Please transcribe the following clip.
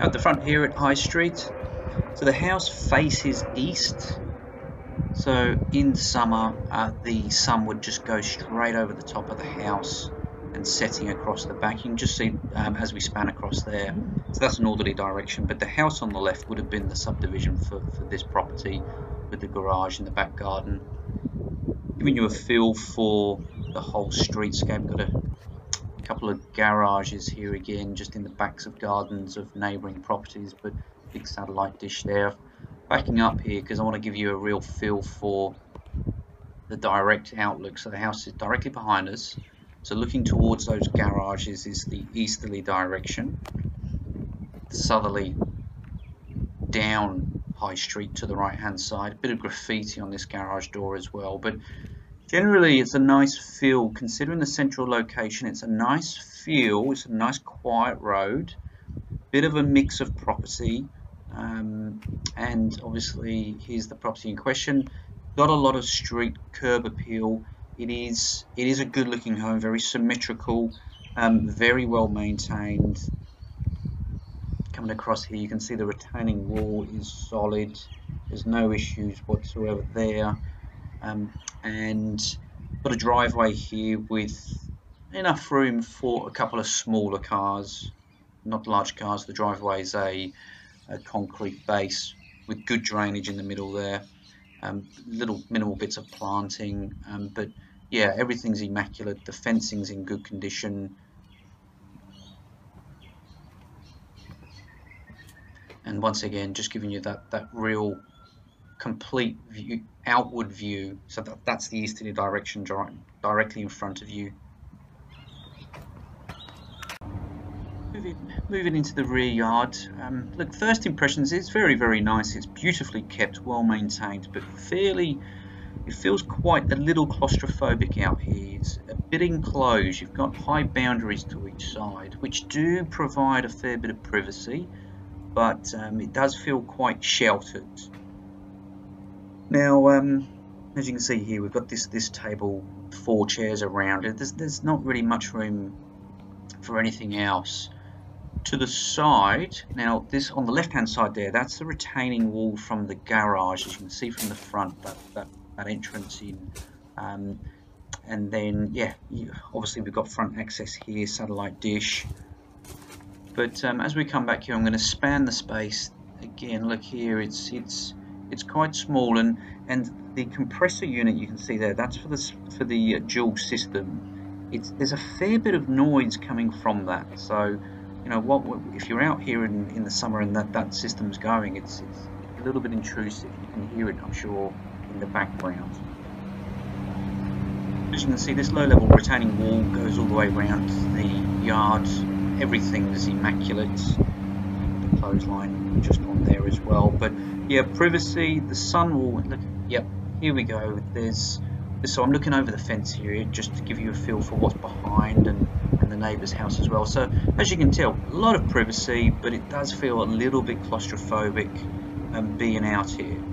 At the front here at High Street, so the house faces east. So in summer, the sun would just go straight over the top of the house and setting across the back. You can just see as we span across there. So that's a northerly direction, but the house on the left would have been the subdivision for this property with the garage in the back garden. Giving you a feel for the whole streetscape. Got a couple of garages here again, just in the backs of gardens of neighbouring properties, but big satellite dish there. Backing up here because I want to give you a real feel for the direct outlook. So the house is directly behind us. So looking towards those garages is the easterly direction. The southerly down High Street to the right hand side. A bit of graffiti on this garage door as well, but generally it's a nice feel considering the central location. It's a nice feel, it's a nice quiet road, bit of a mix of property, and obviously here's the property in question. Got a lot of street curb appeal. It is a good looking home, very symmetrical, very well maintained. Coming across here, you can see the retaining wall is solid. There's no issues whatsoever there. And got a driveway here with enough room for a couple of smaller cars, not large cars. The driveway is a concrete base with good drainage in the middle there. Little minimal bits of planting, but yeah, everything's immaculate. The fencing's in good condition. And once again, just giving you that real complete view, outward view. So that's the easterly direction directly in front of you. Moving into the rear yard. Look, first impressions, it's very nice. It's beautifully kept, well maintained, but it feels quite a little claustrophobic out here. It's a bit enclosed. You've got high boundaries to each side, which do provide a fair bit of privacy, but it does feel quite sheltered. Now, as you can see here, we've got this table, 4 chairs around it. There's not really much room for anything else. To the side, now this on the left hand side there, that's the retaining wall from the garage, as you can see from the front, that entrance in. And then, yeah, obviously we've got front access here, satellite dish. But as we come back here, I'm going to span the space again. Look here, it's quite small, and the compressor unit you can see there, that's for the dual system. There's a fair bit of noise coming from that. So you know if you're out here in the summer and that system's going, it's a little bit intrusive. You can hear it, I'm sure, in the background. As you can see, this low-level retaining wall goes all the way around the yard. Everything is immaculate. The clothesline just on there as well. But yeah, privacy. The sun will look. Yep, here we go. So I'm looking over the fence here just to give you a feel for what's behind and the neighbour's house as well. So as you can tell, a lot of privacy, but it does feel a little bit claustrophobic being out here.